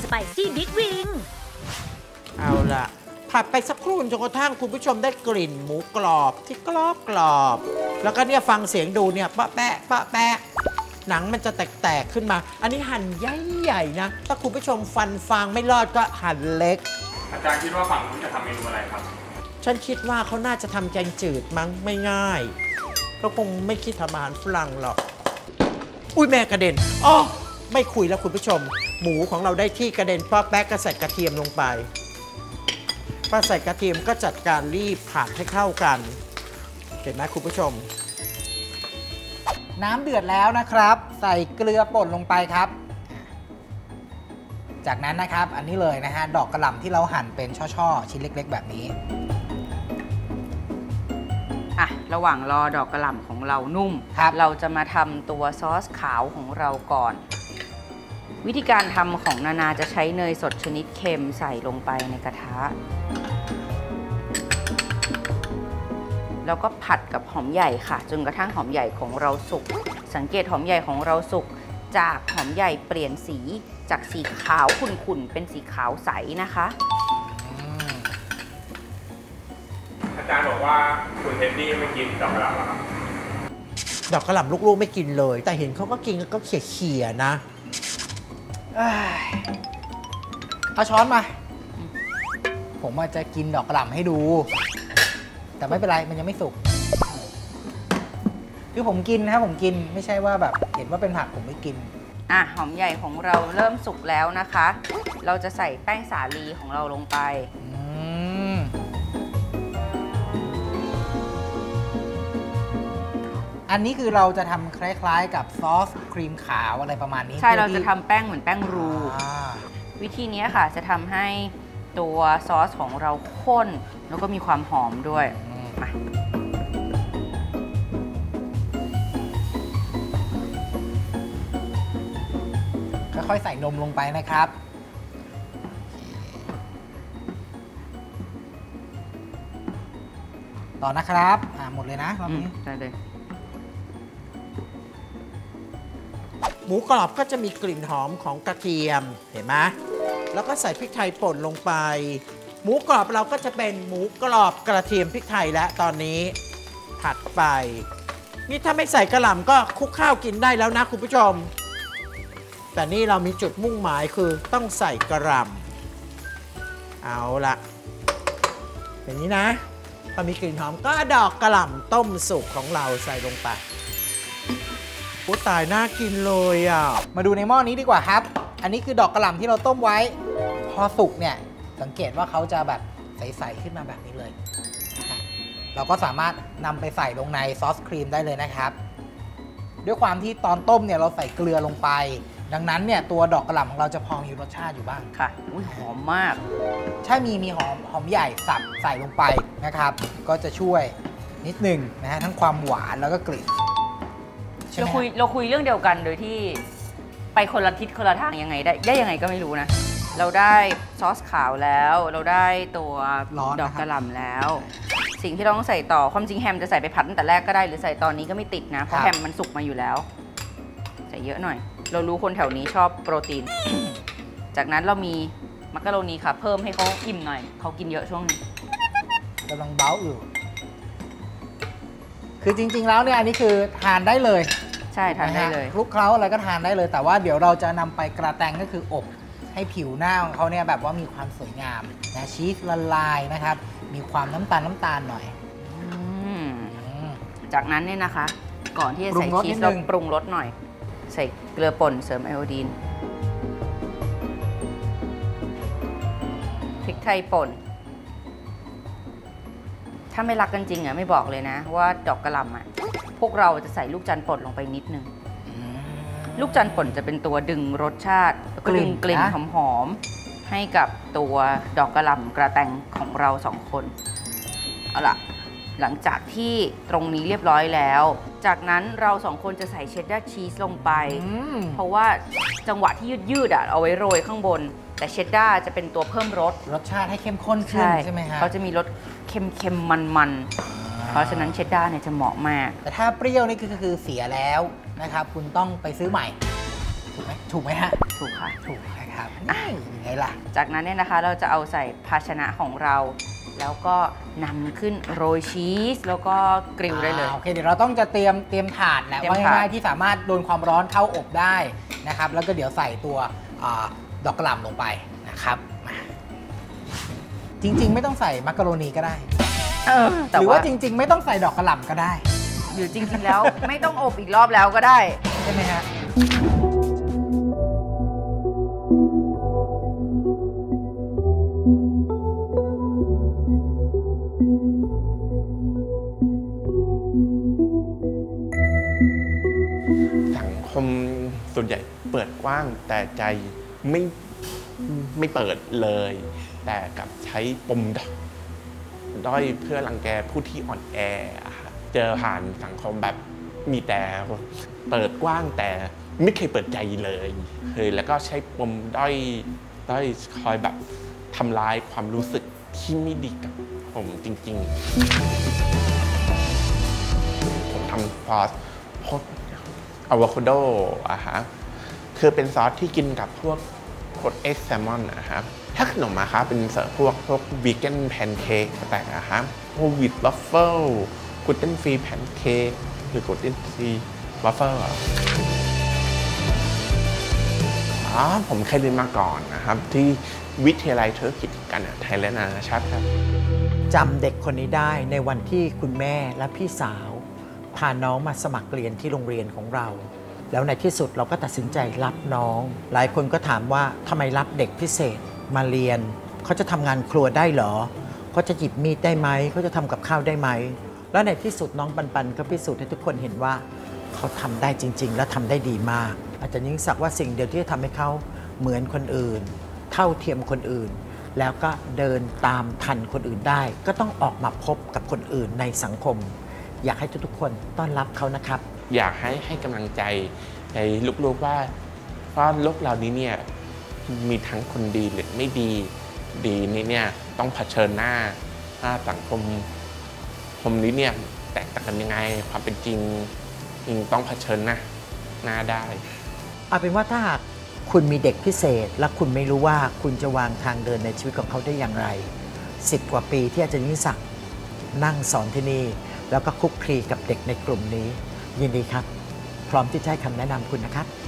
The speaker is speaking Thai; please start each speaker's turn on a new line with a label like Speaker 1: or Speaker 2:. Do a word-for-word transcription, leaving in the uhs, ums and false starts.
Speaker 1: ไปซี่บิ๊กวิง
Speaker 2: เอาล่ะผัดไปสักครู่จนกระทั่งคุณผู้ชมได้กลิ่นหมูกรอบที่กรอบกรอบแล้วก็เนี่ยฟังเสียงดูเนี่ยปะแปะปะแปะหนังมันจะแตกๆขึ้นมาอันนี้หั่นใหญ่ๆนะถ้าคุณผู้ชมฟันฟางไม่รอดก็หั่นเล็ก
Speaker 3: อาจารย์คิดว่าฝั่งนู้นจะทำเมนูอะไรครับ
Speaker 2: ฉันคิดว่าเขาน่าจะทำแกงจืดมั้งไม่ง่ายก็คงไม่คิดทำอาหารฝรั่งหรอกอุ้ยแม่กระเด็นอ๋อไม่คุยแล้วคุณผู้ชมหมูของเราได้ที่กระเด็นเพราะแป๊กก็ใส่กระเทียมลงไปพอใส่กระเทียมก็จัดการรีบผัดให้เข้ากันเห็นไหมคุณผู้ชม
Speaker 4: น้ำเดือดแล้วนะครับใส่เกลือป่นลงไปครับจากนั้นนะครับอันนี้เลยนะฮะดอกกระหล่ำที่เราหั่นเป็นช่อๆชิ้นเล็กๆแบบนี้
Speaker 5: อ่ะระหว่างรอดอกกระหล่ำของเรานุ่มเราจะมาทำตัวซอสขาวของเราก่อนวิธีการทำของนานาจะใช้เนยสดชนิดเค็มใส่ลงไปในกระทะแล้วก็ผัดกับหอมใหญ่ค่ะจนกระทั่งหอมใหญ่ของเราสุกสังเกตหอมใหญ่ของเราสุกจากหอมใหญ่เปลี่ยนสีจากสีขาวขุ่นๆเป็นสีขาวใสนะคะ
Speaker 3: อาจารย์บอกว่าคุณเท็ดดี้ไม่กินดอกกระหล่ำหรอครับ
Speaker 2: ดอกกระหล่ำลูกๆไม่กินเลยแต่เห็นเขาก็กินก็เขี่ยๆนะ
Speaker 4: เอาช้อนมาผมอาจจะกินดอกกระหล่ำให้ดูแต่ไม่เป็นไรมันยังไม่สุกคือผมกินนะครับผมกินไม่ใช่ว่าแบบเห็นว่าเป็นผักผมไม่กิน
Speaker 5: อ่ะหอมใหญ่ของเราเริ่มสุกแล้วนะคะเราจะใส่แป้งสาลีของเราลงไป
Speaker 4: อันนี้คือเราจะทำคล้ายๆกับซอสครีมขาวอะไรประมาณนี้
Speaker 5: ใช่เราจะทำแป้งเหมือนแป้งรูวิธีนี้ค่ะจะทำให้ตัวซอสของเราข้นแล้วก็มีความหอมด้วยมา
Speaker 4: ค่อยๆใส่นมลงไปนะครับต่อนะครับอ่าหมดเลยนะรอบนี้
Speaker 5: ได้เลย
Speaker 2: หมูกรอบก็จะมีกลิ่นหอมของกระเทียมเห็นไหมแล้วก็ใส่พริกไทยป่นลงไปหมูกรอบเราก็จะเป็นหมูกรอบกระเทียมพริกไทยและตอนนี้ผัดไปนี่ถ้าไม่ใส่กระหล่ำก็คลุกข้าวกินได้แล้วนะคุณผู้ชมแต่นี่เรามีจุดมุ่งหมายคือต้องใส่กระหล่ำเอาละอย่างนี้นะพอมีกลิ่นหอมก็ดอกกระหล่ำต้มสุกของเราใส่ลงไปโอ้ตายน่ากินเลยอ่ะ
Speaker 4: มาดูในหม้อนี้ดีกว่าครับอันนี้คือดอกกระหล่ำที่เราต้มไว้พอสุกเนี่ยสังเกตว่าเขาจะแบบใสๆขึ้นมาแบบนี้เลยเราก็สามารถนำไปใส่ลงในซอสครีมได้เลยนะครับด้วยความที่ตอนต้มเนี่ยเราใส่เกลือลงไปดังนั้นเนี่ยตัวดอกกระหล่ำของเราจะพอมีรสชาติอยู่บ้าง
Speaker 5: ค่ะอุ้ยหอมมาก
Speaker 4: ใช่มีมีหอมหอมใหญ่สับใส่ลงไปนะครับก็จะช่วยนิดหนึ่งนะฮะทั้งความหวานแล้วก็กลิ่น
Speaker 5: เราคุยเราคุยเรื่องเดียวกันโดยที่ไปคนละทิศคนละทางยังไงได้ได้ยังไงก็ไม่รู้นะเราได้ซอสขาวแล้วเราได้ตัวดอกกระหล่ำแล้วสิ่งที่เราต้องใส่ต่อความจริงแฮมจะใส่ไปผัดตั้งแต่แรกก็ได้หรือใส่ตอนนี้ก็ไม่ติดนะเพราะแฮมมันสุกมาอยู่แล้วใส่เยอะหน่อยเรารู้คนแถวนี้ชอบโปรตีน จากนั้นเรามีมักกะโรนีค่ะเพิ่มให้เขาอิ่มหน่อยเขากินเยอะช่วงนี้
Speaker 4: กำลังเบ้าอยู่คือจริงๆแล้วเนี่ยอันนี้คือทานได้เลย
Speaker 5: ใช่ทานได้เลย
Speaker 4: คลุกเคล้าอะไรก็ทานได้เลยแต่ว่าเดี๋ยวเราจะนำไปกระแตงก็คืออบให้ผิวหน้าของเขาเนี่ยแบบว่ามีความสวยงามนะชีสละลายนะครับมีความน้ำตาลน้ำตาลหน่อย
Speaker 5: จากนั้นเนี่ยนะคะก่อนที่จะใส่ชีสเราปรุงรสหน่อยใส่เกลือป่นเสริมไอโอดีนพริกไทยป่นถ้าไม่รักกันจริงอ่ะไม่บอกเลยนะว่าดอกกระหล่ำอ่ะพวกเราจะใส่ลูกจันทร์ป่นลงไปนิดนึงลูกจันทร์ป่นจะเป็นตัวดึงรสชาติก็ดึงกลิ่นหอมๆให้กับตัวดอกกระหล่ำกระแตงของเราสองคนเอาล่ะหลังจากที่ตรงนี้เรียบร้อยแล้วจากนั้นเราสองคนจะใส่เชดดาร์ชีสลงไปเพราะว่าจังหวะที่ยืดๆอ่ะเอาไว้โรยข้างบนแต่เชดดาร์จะเป็นตัวเพิ่มรส
Speaker 4: รสชาติให้เข้มข้นขึ้นใช่ไหมฮะ
Speaker 5: เขาจะมีรสเค็มๆมันๆเพราะฉะนั้นเชดดาร์เนี่ยจะเหมาะมาก
Speaker 4: แต่ถ้าเปรี้ยวนี่คือคือเสียแล้วนะครับคุณต้องไปซื้อใหม่ถูกไหมถูกไหมฮะ
Speaker 5: ถูกค่ะ
Speaker 4: ถูกนะครับนี่ยังไงล่ะ
Speaker 5: จากนั้นเนี่ยนะคะเราจะเอาใส่ภาชนะของเรา แล้วก็นำขึ้นโรยชีสแล้วก็กริลได้เลย
Speaker 4: อ่าโอเคเดี๋ยวเราต้องจะเตรียมเตรียมถาดแหละ
Speaker 5: เตรียม
Speaker 4: ว่า
Speaker 5: ถาด
Speaker 4: ง่ายๆที่สามารถโดนความร้อนเข้าอบได้นะครับแล้วก็เดี๋ยวใส่ตัวอาดอกกระหล่ำลงไปนะครับมาจริงๆ ไม่ต้องใส่มักกะโรนีก็ได้
Speaker 5: เออ
Speaker 4: ห
Speaker 5: แต่
Speaker 4: รือ
Speaker 5: ว่า
Speaker 4: ว่าจริง ๆ ไม่ต้องใส่ดอกกระหล่ำก็ได้
Speaker 5: หรือจริง ๆ แล้ว ไม่ต้องอบอีกรอบแล้วก็ได้
Speaker 4: ใช่ไหมฮะ
Speaker 1: สังคมส่วนใหญ่เปิดกว้างแต่ใจไม่ไม่เปิดเลย แต่กลับใช้ปมด้อยเพื่อรังแกผู้ที่อ่อนแออะค่ะเจอผ่านสังคมแบบมีแต่เปิดกว้างแต่ไม่เคยเปิดใจเลยเคยแล้วก็ใช้ปมด้อยด้อยคอยแบบทำลายความรู้สึกที่ไม่ดีกับผมจริงๆ ผมทำซอสพวกอะโวคาโดอะฮะคือเป็นซอสที่กินกับพวกพวกเอ็กแซลมอนนะครับถ้าขนมอะครับเป็นเสิร์ฟพวกพวกวีแกนแพนเค้กแต่อะครับพวกวิดวัฟเฟิลกลูเตนฟรีแพนเค้กหรือกลูเตนฟรีวัฟเฟิลอ๋อผมเคยเรียนมาก่อนนะครับที่วิทยาลัยธุรกิจการไทยและนานาชาติครับ
Speaker 2: จำเด็กคนนี้ได้ในวันที่คุณแม่และพี่สาวพาน้องมาสมัครเรียนที่โรงเรียนของเรา แล้วในที่สุดเราก็ตัดสินใจรับน้อง หลายคนก็ถามว่าทำไมรับเด็กพิเศษมาเรียนเขาจะทำงานครัวได้เหรอเขาจะหยิบมีดได้ไหมเขาจะทำกับข้าวได้ไหมแล้วในที่สุดน้องปันปันก็พิสูจน์ให้ทุกคนเห็นว่าเขาทำได้จริง ๆ และทำได้ดีมากอาจารย์ยิ่งศักดิ์ว่าสิ่งเดียวที่จะทำให้เขาเหมือนคนอื่น เท่าเทียมคนอื่น แล้วก็เดินตามทันคนอื่นได้ ก็ต้องออกมาพบกับคนอื่นในสังคม อยากให้ทุกๆคนต้อนรับเขานะครับ
Speaker 1: อยากให้ให้กำลังใจในลูกๆว่าว่าโลกเรานี้เนี่ยมีทั้งคนดีหรือไม่ดีดีนี้เนี่ยต้องเผชิญหน้าหน้าสังคมคมนี้เนี่ยแตกต่างกันยังไงความเป็นจริงต้องเผชิญหน้าหน้าได้
Speaker 2: เอาเป็นว่าถ้าหากคุณมีเด็กพิเศษและคุณไม่รู้ว่าคุณจะวางทางเดินในชีวิตของเขาได้อย่างไรสิบกว่าปีที่อาจารย์ยิ่งศักดิ์นั่งสอนที่นี่แล้วก็คลุกคลีกับเด็กในกลุ่มนี้ยินดีครับพร้อมที่จะให้คำแนะนำคุณนะครับ